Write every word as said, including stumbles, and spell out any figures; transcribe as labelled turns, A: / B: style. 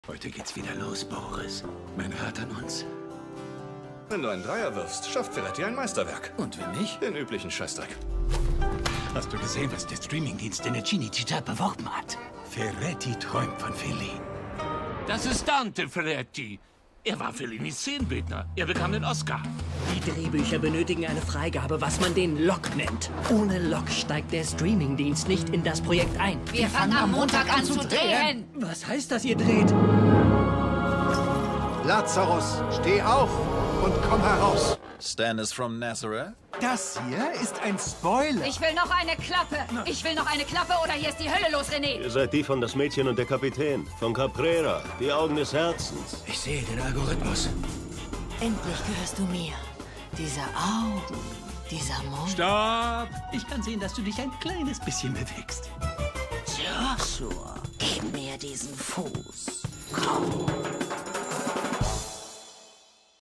A: Heute geht's wieder los, Boris. Mein Rat an uns.
B: Wenn du einen Dreier wirfst, schafft Ferretti ein Meisterwerk.
A: Und wenn nicht?
B: Den üblichen Scheißdreck.
A: Hast du gesehen, was der Streamingdienst in der Cinecittà beworben hat? Ferretti träumt von Fellini.
C: Das ist Dante Ferretti. Er war Fellinis Szenenbildner. Er bekam den Oscar.
D: Die Drehbücher benötigen eine Freigabe, was man den Lock nennt. Ohne Lock steigt der Streamingdienst nicht in das Projekt ein.
E: Wir fangen am Montag an zu drehen.
D: Was heißt das, ihr dreht?
F: Lazarus, steh auf und komm heraus.
G: Stannis from Nazareth?
F: Das hier ist ein Spoiler.
E: Ich will noch eine Klappe. Ich will noch eine Klappe oder hier ist die Hölle los, René.
H: Ihr seid die von Das Mädchen und der Kapitän. Von Caprera. Die Augen des Herzens.
A: Ich sehe den Algorithmus.
I: Endlich gehörst du mir. Diese Augen, dieser Mund.
A: Stopp! Ich kann sehen, dass du dich ein kleines bisschen bewegst.
I: Joshua, gib mir diesen Fuß. Komm.